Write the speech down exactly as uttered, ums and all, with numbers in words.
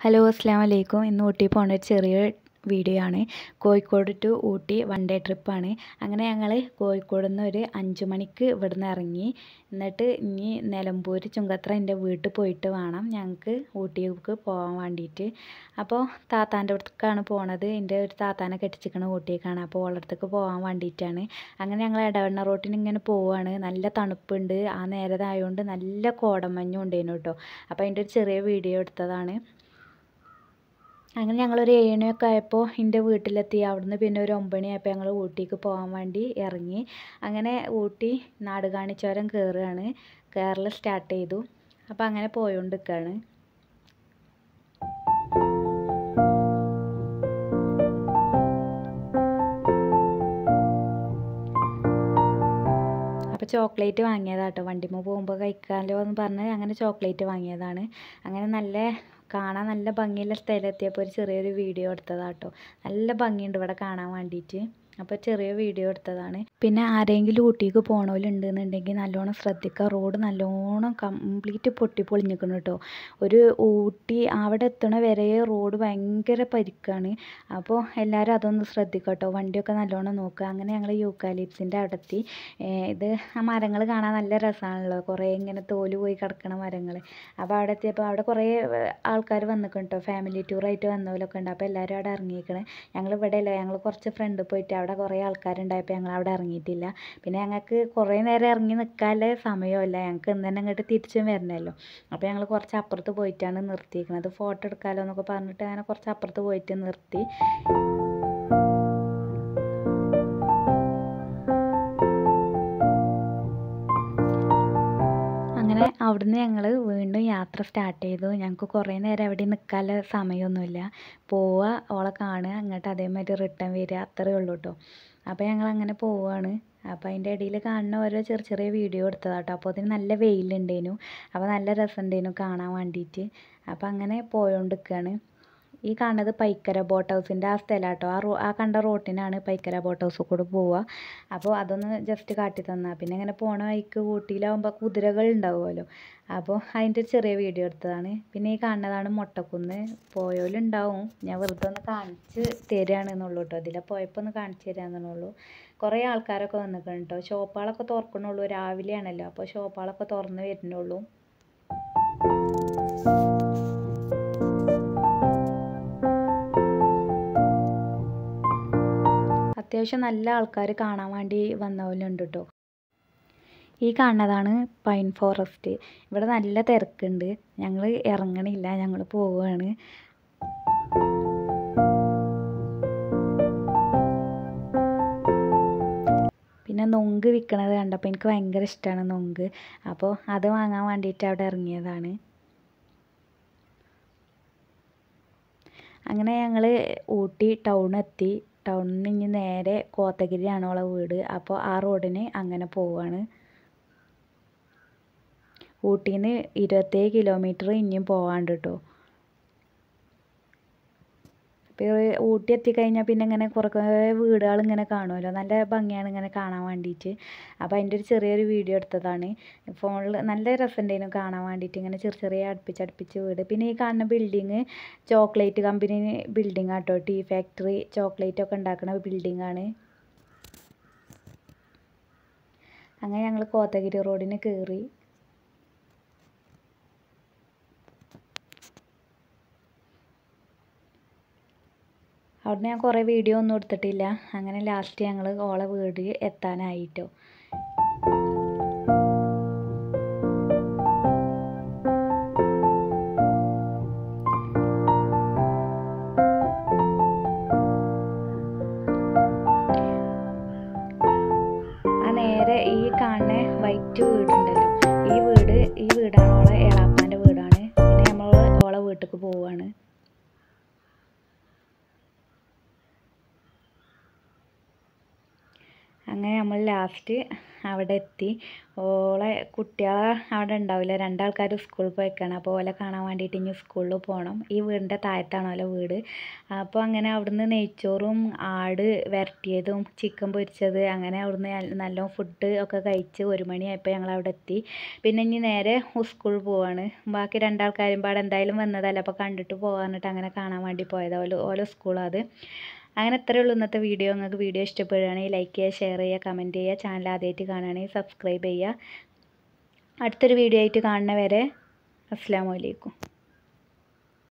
Hello അസ്സലാമു അലൈക്കും. ഇന്ന് ഊട്ടി പോകേണ്ട ഒരു ചെറിയ വീഡിയോ ആണ്. Kozhikode to Ooty one day ട്രിപ്പാണ്. അങ്ങനെ ഞങ്ങൾ കോഴിക്കോട് നിന്ന് ഒരു അഞ്ച് മണിക്ക് ഇവിടുന്ന് ഇറങ്ങി. എന്നിട്ട് ഇനി നിലമ്പൂർ ചുങ്കത്ര എൻ്റെ വീട്ടിൽ പോയിട്ട് വേണം ഞങ്ങൾക്ക് ഊട്ടിക്ക് പോകാൻ വേണ്ടിയിട്ട്. അപ്പോൾ താത്താൻ്റെ അടുത്തേക്കാണ് പോണത്. എൻ്റെ ഒരു താത്താനെ കെട്ടിച്ചിരിക്കണ ഊട്ടിയേക്കാണ്. അപ്പോൾ ഓളടുത്തേക്ക് പോകാൻ വേണ്ടിയിട്ടാണ്. അങ്ങനെ ഞങ്ങൾ ഇടവണ്ണ റോട്ടിന് ഇങ്ങനെ പോവുകയാണ്. നല്ല തണുപ്പുണ്ട്. ആ നേരത്തായതുകൊണ്ട് നല്ല കോടമഞ്ഞും ഉണ്ടായിരുന്നു കേട്ടോ. അപ്പോൾ അതിൻ്റെ ഒരു ചെറിയ വീഡിയോ എടുത്തതാണ്. അങ്ങനെ ഞങ്ങളൊരു ഏഴ് മണിയൊക്കെ ആയപ്പോൾ എൻ്റെ വീട്ടിലെത്തി. അവിടുന്ന് പിന്നെ ഒരു ഒമ്പത് മണിയായപ്പോൾ ഞങ്ങൾ ഊട്ടിക്ക് പോകാൻ വേണ്ടി ഇറങ്ങി. അങ്ങനെ ഊട്ടി നാടുകാണിച്ചുരം കയറുകയാണ്. കയറൽ സ്റ്റാർട്ട് ചെയ്തു. അപ്പോൾ അങ്ങനെ പോയോണ്ട് നിൽക്കുകയാണ്. അപ്പോൾ ചോക്ലേറ്റ് വാങ്ങിയതാണ് കേട്ടോ. വണ്ടിമ്മ പോകുമ്പോൾ കഴിക്കാമല്ലോ എന്ന് പറഞ്ഞ് അങ്ങനെ ചോക്ലേറ്റ് വാങ്ങിയതാണ്. അങ്ങനെ നല്ല കാണാൻ നല്ല ഭംഗിയുള്ള സ്ഥലം എത്തിയപ്പോൾ ഒരു ചെറിയൊരു വീഡിയോ എടുത്തതാണ് കേട്ടോ. നല്ല ഭംഗിയുണ്ട് ഇവിടെ കാണാൻ വേണ്ടിയിട്ട്. അപ്പോൾ ചെറിയ വീഡിയോ എടുത്തതാണ്. പിന്നെ ആരെങ്കിലും ഊട്ടിക്ക് പോകണവരുണ്ടെന്നുണ്ടെങ്കിൽ നല്ലോണം ശ്രദ്ധിക്കുക. റോഡ് നല്ലോണം കംപ്ലീറ്റ് പൊട്ടി പൊളിഞ്ഞിരിക്കണം കേട്ടോ. ഒരു ഊട്ടി അവിടെ എത്തണ വരെ റോഡ് ഭയങ്കര പരിക്കാണ്. അപ്പോൾ എല്ലാവരും അതൊന്ന് ശ്രദ്ധിക്കുക കേട്ടോ. വണ്ടിയൊക്കെ നല്ലോണം നോക്കുക. അങ്ങനെ ഞങ്ങൾ യൂക്കാലിപ്സിൻ്റെ അവിടെ എത്തി. ഇത് ആ മരങ്ങൾ കാണാൻ നല്ല രസമാണല്ലോ. കുറേ ഇങ്ങനെ തോല് പോയി കിടക്കണ മരങ്ങൾ. അപ്പോൾ അവിടെ എത്തിയപ്പോൾ അവിടെ കുറേ ആൾക്കാർ വന്നിക്കണം കേട്ടോ. ഫാമിലി ടൂറായിട്ട് വന്നവരൊക്കെ ഉണ്ട്. അപ്പോൾ എല്ലാവരും അവിടെ ഇറങ്ങിയിരിക്കണേ. ഞങ്ങൾ ഇവിടെ അല്ല, ഞങ്ങൾ കുറച്ച് ഫ്രണ്ട് പോയിട്ട് അവിടെ കുറേ ആൾക്കാരുണ്ടായപ്പോൾ ഞങ്ങൾ അവിടെ ഇറങ്ങിയിട്ടില്ല. പിന്നെ ഞങ്ങൾക്ക് കുറേ നേരം ഇറങ്ങി നിൽക്കാനുള്ള സമയമില്ല. ഞങ്ങൾക്ക് ഇന്ന് തന്നെ ഇങ്ങോട്ട് തിരിച്ചും വരണമല്ലോ. അപ്പോൾ ഞങ്ങൾ കുറച്ച് അപ്പുറത്ത് പോയിട്ടാണ് നിർത്തിയിരിക്കുന്നത്. ഫോട്ടോ എടുക്കാമല്ലോ എന്നൊക്കെ പറഞ്ഞിട്ട് അങ്ങനെ കുറച്ച് അപ്പുറത്ത് പോയിട്ട് നിർത്തി. അങ്ങനെ അവിടുന്ന് ഞങ്ങൾ വീണ്ടും യാത്ര സ്റ്റാർട്ട് ചെയ്തു. ഞങ്ങൾക്ക് കുറേ നേരം അവിടെ നിൽക്കാനുള്ള സമയമൊന്നുമില്ല. പോവുക, ഓളെ കാണുക, അങ്ങോട്ട് അതേമാതിരി റിട്ടേൺ വരിക, അത്രയേ ഉള്ളൂ കേട്ടോ. അപ്പോൾ ഞങ്ങൾ അങ്ങനെ പോവുകയാണ്. അപ്പോൾ അതിൻ്റെ ഇടയിൽ കാണുന്ന ഓരോ ചെറിയ ചെറിയ വീഡിയോ എടുത്തതാണ് കേട്ടോ. അപ്പോൾ അതിന് നല്ല വെയിലുണ്ടായിരുന്നു. അപ്പോൾ നല്ല രസമുണ്ടായിരുന്നു കാണാൻ വേണ്ടിയിട്ട്. അപ്പോൾ അങ്ങനെ പോയോണ്ടിരിക്കുകയാണ്. ഈ കാണുന്നത് പൈക്കര ബോട്ട് ഹൗസിൻ്റെ ആ സ്ഥലം കേട്ടോ. ആ റോ ആ കണ്ട റോട്ടിനാണ് പൈക്കര ബോട്ട് ഹൗസിൽ കൂടെ പോവുക. അപ്പോൾ അതൊന്ന് ജസ്റ്റ് കാട്ടി തന്നാൽ. പിന്നെ ഇങ്ങനെ പോണ വഴിക്ക് ഊട്ടിയിലാവുമ്പോൾ കുതിരകൾ ഉണ്ടാവുമല്ലോ. അപ്പോൾ അതിൻ്റെ ഒരു ചെറിയ വീഡിയോ എടുത്തതാണ്. പിന്നെ ഈ കാണുന്നതാണ് മൊട്ടക്കുന്ന്. പോയോലുണ്ടാവും. ഞാൻ വെറുതെ ഒന്ന് കാണിച്ച് തരികയാണെന്നുള്ളൂ കേട്ടോ. ഇതിലെ പോയപ്പോൾ ഒന്ന് കാണിച്ച് തരാമെന്നുള്ളൂ. കുറേ ആൾക്കാരൊക്കെ വന്നിട്ടുണ്ട് കേട്ടോ. ഷോപ്പുകളൊക്കെ തുറക്കണുള്ളൂ. രാവിലെയാണല്ലോ. അപ്പോൾ ഷോപ്പുകളൊക്കെ തുറന്ന് വരുന്നുള്ളൂ. അത്യാവശ്യം നല്ല ആൾക്കാർ കാണാൻ വേണ്ടി വന്നവരുണ്ട് കേട്ടോ. ഈ കാണുന്നതാണ് പൈൻ ഫോറസ്റ്റ്. ഇവിടെ നല്ല തിരക്കുണ്ട്. ഞങ്ങൾ ഇറങ്ങണില്ല, ഞങ്ങൾ പോവുകയാണ്. പിന്നെ നൊങ്ക് വിൽക്കണത് കണ്ടപ്പോൾ എനിക്ക് ഭയങ്കര ഇഷ്ടമാണ് നൊങ്ക്. അപ്പോൾ അത് വാങ്ങാൻ വേണ്ടിയിട്ട് അവിടെ ഇറങ്ങിയതാണ്. അങ്ങനെ ഞങ്ങൾ ഊട്ടി ടൗൺ എത്തി. ടൗണിൽ നിന്ന് നേരെ കോത്തഗിരിയാണ് ഓളെ വീട്. അപ്പോൾ ആ റോഡിന് അങ്ങനെ പോവുകയാണ്. ഊട്ടിയിൽ നിന്ന് ഇരുപത്തേഴ് കിലോമീറ്റർ ഇനിയും പോകാണ്ട് കേട്ടോ. ഇപ്പോൾ ഊട്ടി എത്തിക്കഴിഞ്ഞാൽ പിന്നെ ഇങ്ങനെ കുറേ കുറേ വീടുകൾ ഇങ്ങനെ കാണുമല്ലോ. നല്ല ഭംഗിയാണ് ഇങ്ങനെ കാണാൻ വേണ്ടിയിട്ട്. അപ്പോൾ അതിൻ്റെ ഒരു ചെറിയൊരു വീഡിയോ എടുത്തതാണ്. ഫോണിൽ നല്ല രസമുണ്ടായിരുന്നു കാണാൻ വേണ്ടിയിട്ട്. ഇങ്ങനെ ചെറിയ ചെറിയ അടുപ്പിച്ചടുപ്പിച്ച് വീട്. പിന്നെ ഈ കാണുന്ന ബിൽഡിങ് ചോക്ലേറ്റ് കമ്പനി ബിൽഡിംഗ് ആട്ടോ. ടീ ഫാക്ടറി ചോക്ലേറ്റ് ഒക്കെ ഉണ്ടാക്കുന്ന ബിൽഡിങ്ങാണ്. അങ്ങനെ ഞങ്ങൾ കോത്തഗിരി റോഡിന് കയറി. അവിടുന്ന് ഞാൻ കുറേ വീഡിയോ ഒന്നും എടുത്തിട്ടില്ല. അങ്ങനെ ലാസ്റ്റ് ഞങ്ങൾ ഓളെ വീട് എത്താനായിട്ടോ. ആ നേരെ ഈ കാണുന്ന വൈറ്റ് വീടുണ്ടല്ലോ, ഈ വീട് ഈ വീടാണ് ഓളെ എളാപ്പാൻ്റെ വീടാണ്. പിന്നെ നമ്മൾ ഓളെ വീട്ടിലേക്ക് പോവുകയാണ്. അങ്ങനെ നമ്മൾ ലാസ്റ്റ് അവിടെ എത്തി. ഓളെ കുട്ടികളെ അവിടെ ഉണ്ടാവില്ല, രണ്ടാൾക്കാർ സ്കൂളിൽ പോയിക്കാണ്. അപ്പോൾ ഓലെ കാണാൻ വേണ്ടിയിട്ട് ഇനി സ്കൂളിൽ പോകണം. ഈ വീടിൻ്റെ താഴത്താണ് ഓലെ വീട്. അപ്പോൾ അങ്ങനെ അവിടുന്ന് നെയ്ച്ചോറും ആട് വരട്ടിയതും ചിക്കൻ പൊരിച്ചത് അങ്ങനെ അവിടുന്ന് നല്ല ഫുഡ് ഒക്കെ കഴിച്ച് ഒരു മണിയായപ്പോൾ ഞങ്ങൾ അവിടെ എത്തി. പിന്നെ ഇനി നേരെ സ്കൂളിൽ പോവാണ്. ബാക്കി രണ്ടാൾക്കാരും പാടെ എന്തായാലും വന്നതല്ല, അപ്പോൾ കണ്ടിട്ട് പോകാനിട്ട് അങ്ങനെ കാണാൻ വേണ്ടി പോയത്. ഓല ഓരോ സ്കൂളത്. അങ്ങനെ ഇത്രയേ ഉള്ളൂ ഇന്നത്തെ വീഡിയോ. നിങ്ങൾക്ക് വീഡിയോ ഇഷ്ടപ്പെടുകയാണെങ്കിൽ ലൈക്ക് ചെയ്യുക, ഷെയർ ചെയ്യുക, കമൻറ്റ് ചെയ്യുക. ചാനൽ ആദ്യമായിട്ട് കാണുകയാണെങ്കിൽ സബ്സ്ക്രൈബ് ചെയ്യുക. അടുത്തൊരു വീഡിയോ ആയിട്ട് കാണുന്നവരെ അസ്സലാമു അലൈക്കും.